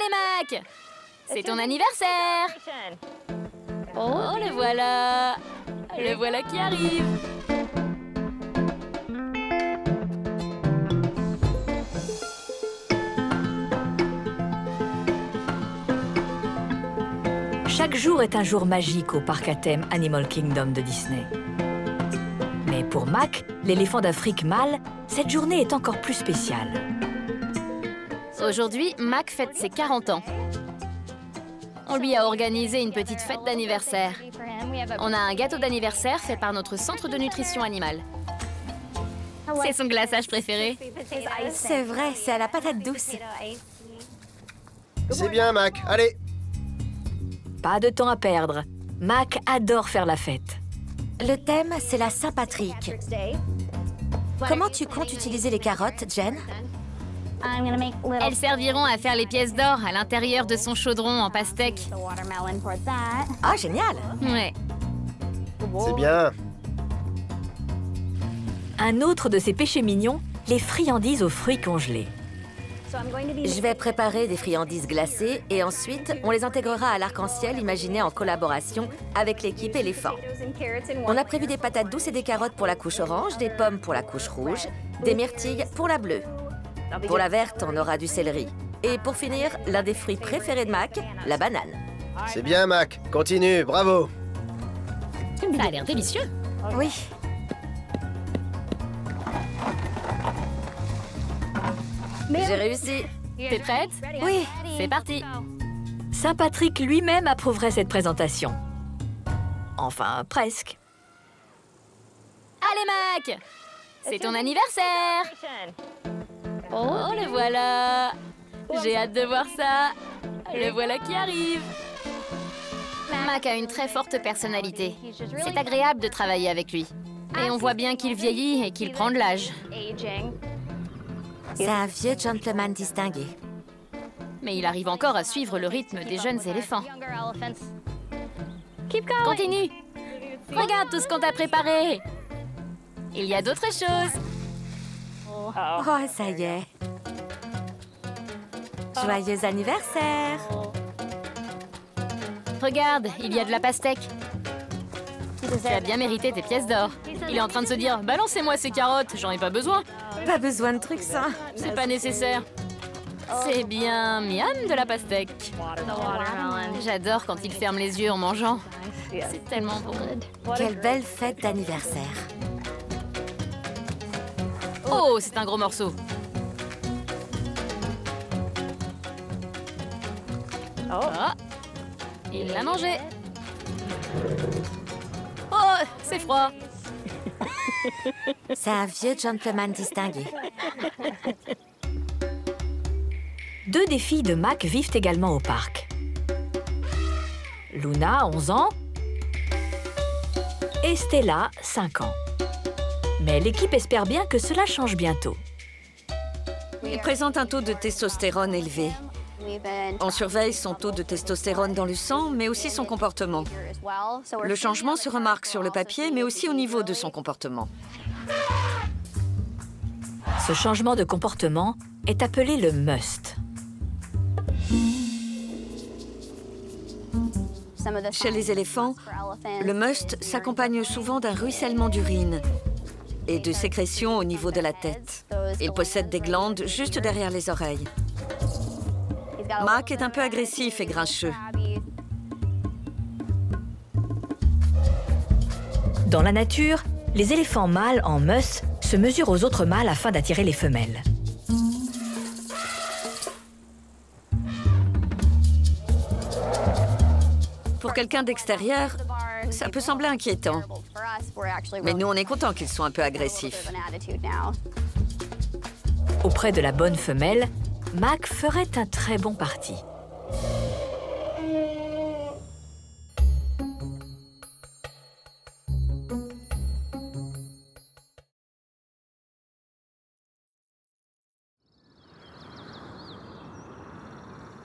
Allez, Mac! C'est ton anniversaire! Oh, le voilà! Le voilà qui arrive! Chaque jour est un jour magique au parc à thème Animal Kingdom de Disney. Mais pour Mac, l'éléphant d'Afrique mâle, cette journée est encore plus spéciale. Aujourd'hui, Mac fête ses 40 ans. On lui a organisé une petite fête d'anniversaire. On a un gâteau d'anniversaire fait par notre centre de nutrition animale. C'est son glaçage préféré. C'est vrai, c'est à la patate douce. C'est bien, Mac. Allez. Pas de temps à perdre. Mac adore faire la fête. Le thème, c'est la Saint-Patrick. Comment tu comptes utiliser les carottes, Jen? Elles serviront à faire les pièces d'or à l'intérieur de son chaudron en pastèque. Oh, génial! Ouais. C'est bien. Un autre de ses péchés mignons, les friandises aux fruits congelés. Je vais préparer des friandises glacées et ensuite, on les intégrera à l'arc-en-ciel imaginé en collaboration avec l'équipe éléphant. On a prévu des patates douces et des carottes pour la couche orange, des pommes pour la couche rouge, des myrtilles pour la bleue. Pour la verte, on aura du céleri. Et pour finir, l'un des fruits préférés de Mac, la banane. C'est bien, Mac. Continue, bravo. Ça a l'air délicieux. Oui. J'ai réussi. T'es prête? Oui. C'est parti. Saint-Patrick lui-même approuverait cette présentation. Enfin, presque. Allez, Mac! C'est ton anniversaire! Oh, le voilà! J'ai hâte de voir ça! Le voilà qui arrive! Mac a une très forte personnalité. C'est agréable de travailler avec lui. Et on voit bien qu'il vieillit et qu'il prend de l'âge. C'est un vieux gentleman distingué. Mais il arrive encore à suivre le rythme des jeunes éléphants. Continue! Regarde tout ce qu'on t'a préparé! Il y a d'autres choses! Oh, ça y est. Joyeux anniversaire! Regarde, il y a de la pastèque. Tu as bien mérité tes pièces d'or. Il est en train de se dire « Balancez-moi ces carottes, j'en ai pas besoin. Pas besoin de trucs sains. C'est pas nécessaire. » C'est bien miam de la pastèque. J'adore quand il ferme les yeux en mangeant. C'est tellement bon. Quelle belle fête d'anniversaire. Oh, c'est un gros morceau. Oh, il l'a mangé. Oh, c'est froid. C'est un vieux gentleman distingué. Deux des filles de Mac vivent également au parc. Luna, 11 ans, et Stella, 5 ans. Mais l'équipe espère bien que cela change bientôt. Il présente un taux de testostérone élevé. On surveille son taux de testostérone dans le sang, mais aussi son comportement. Le changement se remarque sur le papier, mais aussi au niveau de son comportement. Ce changement de comportement est appelé le must. Chez les éléphants, le must s'accompagne souvent d'un ruissellement d'urine et de sécrétions au niveau de la tête. Il possède des glandes juste derrière les oreilles. Mac est un peu agressif et grincheux. Dans la nature, les éléphants mâles en must se mesurent aux autres mâles afin d'attirer les femelles. Pour quelqu'un d'extérieur, ça peut sembler inquiétant. Mais nous, on est contents qu'ils soient un peu agressifs. Auprès de la bonne femelle, Mac ferait un très bon parti.